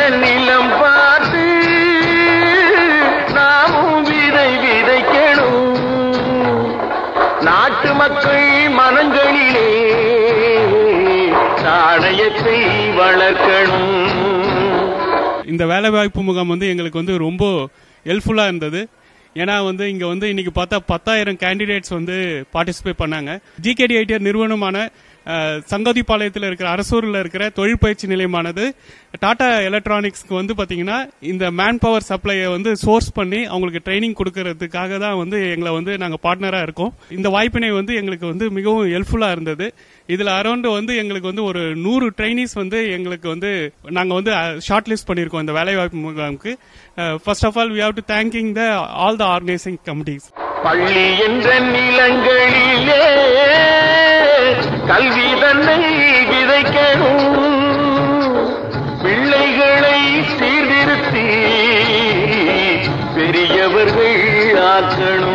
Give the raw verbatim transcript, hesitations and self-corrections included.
நிலம் பார்த்து நாமும் விதை விதைக்கணும். நாட்டு மக்கள் மனங்களிலே நாணயத்தை வளர்க்கணும். இந்த வேலைவாய்ப்பு முகாம் வந்து எங்களுக்கு வந்து ரொம்ப ஹெல்ப்ஃபுல்லா இருந்தது. ஏன்னா வந்து இங்க வந்து இன்னைக்கு பார்த்தா பத்தாயிரம் கேண்டிடேட்ஸ் வந்து பார்ட்டிசிபேட் பண்ணாங்க. ஜிகேடிஐடிஆர் நிறுவனமான சங்கதிபாளையத்தில் இருக்கிற அரசூரில் இருக்கிற தொழில் பயிற்சி நிலையமானது டாடா எலக்ட்ரானிக்ஸ்க்கு வந்து பாத்தீங்கன்னா இந்த மேன் பவர் சப்ளையை வந்து சோர்ஸ் பண்ணி அவங்களுக்கு ட்ரைனிங் கொடுக்கறதுக்காக தான் வந்து எங்களை வந்து நாங்க பார்ட்னரா இருக்கோம். இந்த வாய்ப்பினை வந்து எங்களுக்கு வந்து மிகவும் ஹெல்ப்ஃபுல்லா இருந்தது. இதுல அரௌண்ட் வந்து எங்களுக்கு வந்து ஒரு நூறு ட்ரைனிஸ் வந்து எங்களுக்கு வந்து நாங்க வந்து ஷார்ட் லிஸ்ட் பண்ணிருக்கோம் இந்த வேலைவாய்ப்பு முகாமுக்கு. First of all we have to thanking the all the organising committees. பள்ளி என்ற நிலங்களிலே கல்வி தன்னை விதைக்கணும். பிள்ளைகளை சீர்திருத்தி பெரியவர்கள் ஆக்கணும்.